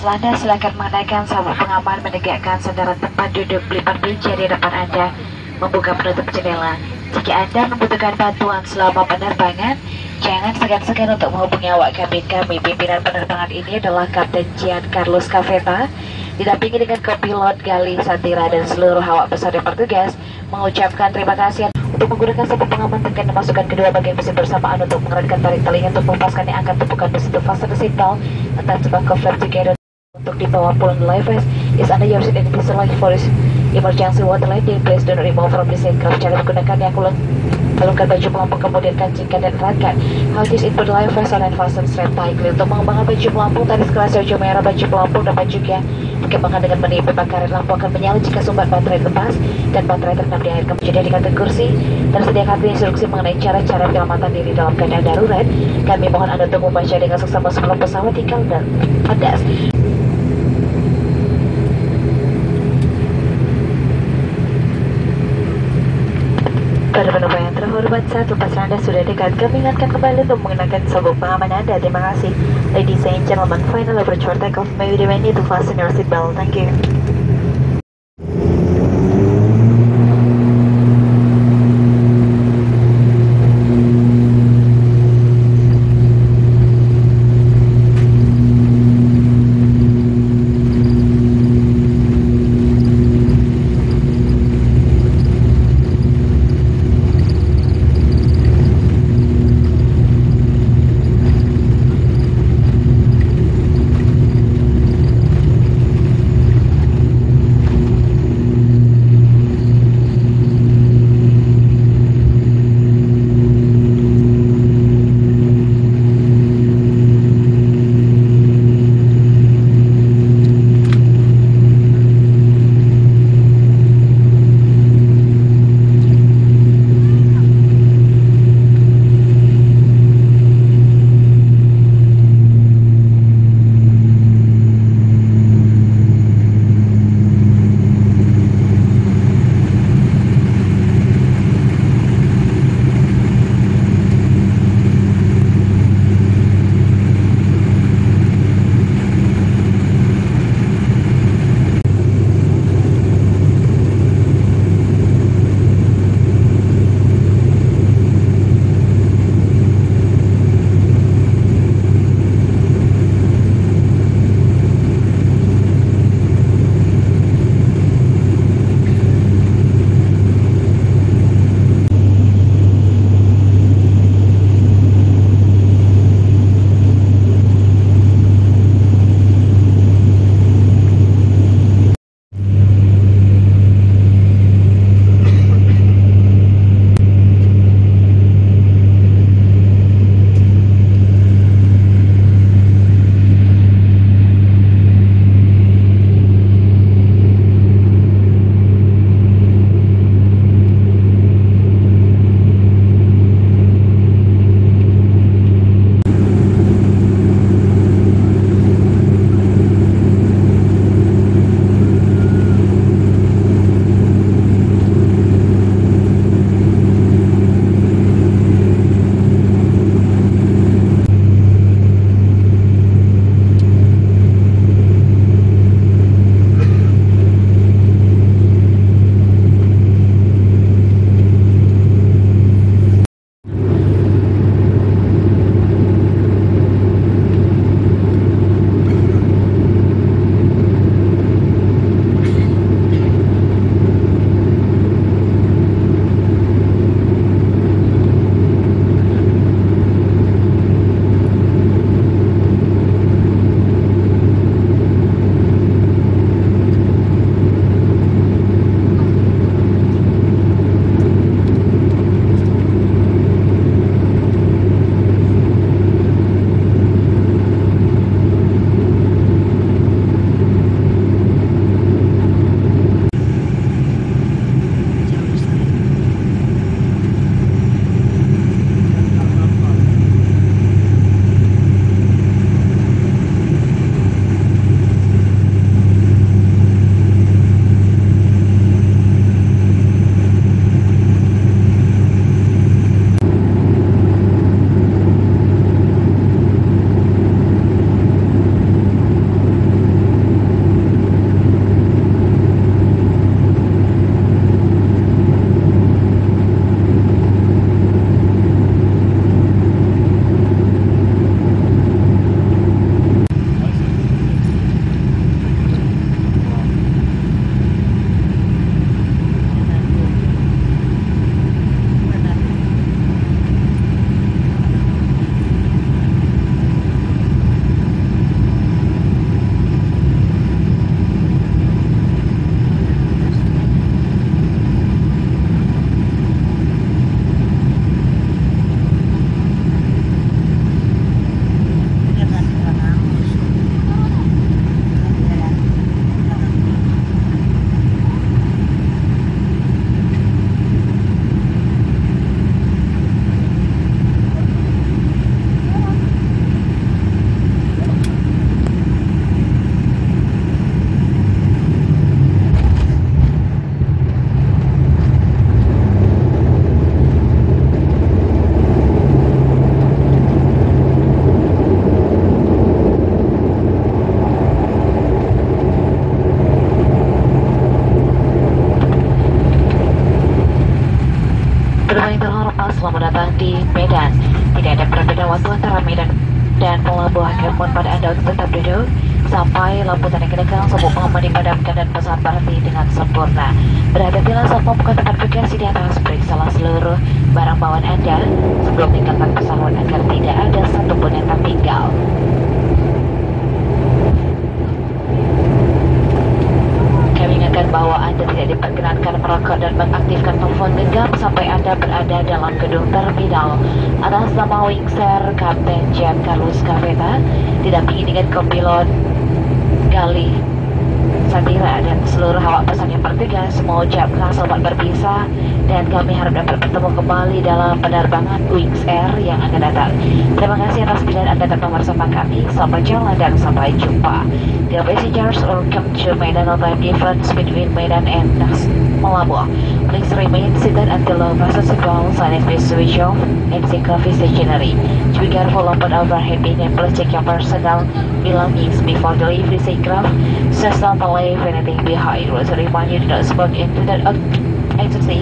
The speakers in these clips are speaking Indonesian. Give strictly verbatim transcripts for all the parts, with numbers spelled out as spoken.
Anda, silakan mengenakan sabuk pengaman, menegakkan sandaran tempat duduk, melipat meja di depan Anda, membuka penutup jendela. Jika Anda membutuhkan bantuan selama penerbangan, jangan segan-segan untuk menghubungi awak kabin kami. Pimpinan penerbangan ini adalah Kapten Giancarlo Scavetta, didampingi dengan kopilot Gali Satira dan seluruh awak besar yang bertugas, mengucapkan terima kasih untuk menggunakan sabuk pengaman. Tekan dan masukkan kedua bagian mesin bersamaan untuk mengeratkan tarik talinya untuk melepaskan yang akan tumpukan mesin to fasten the seatbelt and attach the back of flap together. Untuk dibawa pulang the life vest is under your seat and please select for this emergency water landing. Please do not remove from this aircraft. Cara menggunakan yang kulon, kalungkan baju pelampung, kemudian kancingkan dan eratkan. How this input life vest and fasten strap tightly. Untuk mengembangkan baju pelampung, tarik keras hijau merah baju pelampung dapat juga dikembangkan dengan meniup karet lampu akan menyala jika sumbat baterai lepas dan baterai terendam di air. Kemudian di kantor kursi tersedia kartu instruksi mengenai cara-cara penyelamatan diri dalam keadaan darurat. Kami mohon Anda untuk membaca dengan seksama sebelum pesawat tinggal dan pedas. Pada penumpang yang terhormat, saat lepas Anda sudah dekat, kami ingatkan kembali untuk mengenakan sabuk pengaman Anda. Terima kasih. Ladies and gentlemen, final overture takeoff. May we demand you to fasten your seatbelt. Thank you. waktu antara Medan dan pelabuhan. Mohon pada Anda untuk tetap duduk sampai lampu tanda kedegang sabuk pengaman dipadamkan dan pesawat berhenti dengan sempurna. Berhati-hatilah saat membuka tempat bagasi di atas. Periksalah seluruh barang bawaan Anda sebelum meninggalkan pesawat agar tidak ada satupun yang tertinggal. Kami ingatkan bahwa Anda tidak diperkenankan merokok dan mengaktifkan telepon genggam sampai Anda berada dalam gedung terminal. Atas nama Wings Air, Kapten Giancarlo Scavetta didampingi dengan kopilot Gali Satira dan seluruh awak pesan yang bertugas, semua ucapkan selamat berpisah dan kami harap dapat bertemu kembali dalam penerbangan Wings Air yang akan datang. Terima kasih atas pilihan Anda tetap bersama kami. Selamat jalan dan sampai jumpa. Dear passengers, welcome to Medan on time difference between Medan and Malabo. Please remain seated until the passenger signal sign is switched off and seek coffee stationery. To be careful about overheating and please check your personal belongings before the delivery aircraft. Just don't leave anything behind. Also remind you to not smoke into the ecstasy.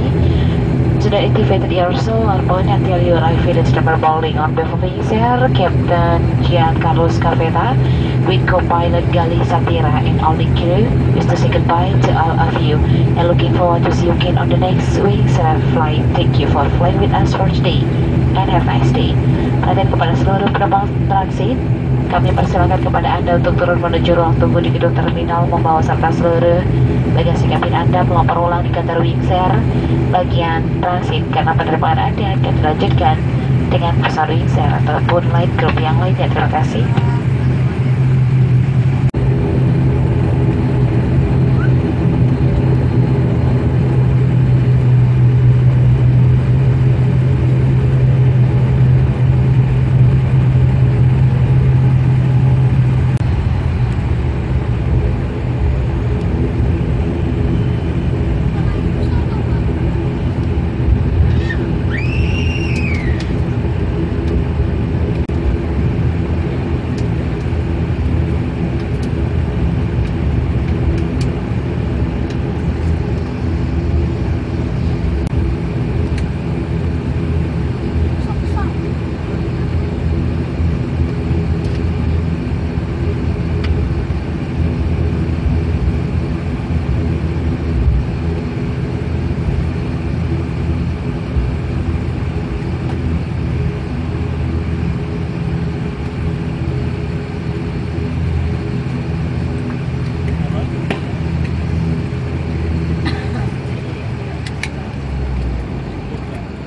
To the activated your soul on until you arrive at the boarding on behalf of Wings Air, Captain Giancarlo Scavetta with co-pilot Gali Satira and all the crew is to say goodbye to all of you and looking forward to see you again on the next Wings Air flight. Thank you for flying with us for today and have a nice day. Perhatian kepada seluruh penumpang transit, kami persilakan kepada Anda untuk turun menuju ruang tunggu di gedung terminal membawa serta seluruh bagasi kabin Anda melapor ulang di kantor Wings Air bagian transit karena penerbangan Anda akan dilanjutkan dengan pesawat Wings Air ataupun lain grup yang lainnya. Terima kasih.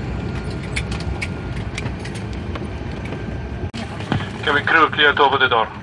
Cabin crew, clear to open the door.